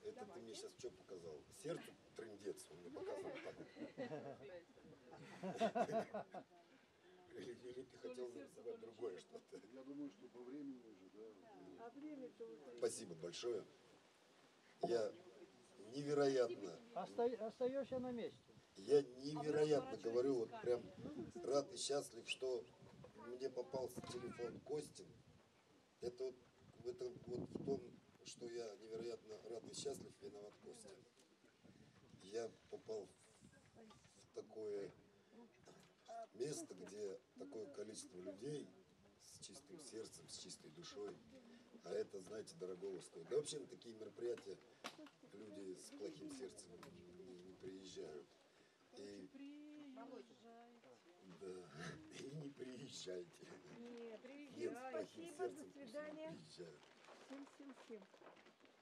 Это ты мне сейчас что показал? Сердцу трындец, он мне показал так. Или ты хотел нарисовать другое что-то? Я думаю, что по времени уже, да. А время-то уже... Спасибо большое. Я невероятно... Остаешься на месте. Я невероятно говорю, вот прям рад и счастлив, что мне попался телефон Костин. Это вот в том, что я невероятно рад и счастлив, виноват Костя. Я попал в такое место, где такое количество людей с чистым сердцем, с чистой душой. А это, знаете, дорогого стоит. Да вообще на такие мероприятия люди с плохим сердцем не приезжают. И, да, и не приезжайте. Не, Нет, с плохим спасибо, сердцем до свидания. приезжают. Всем.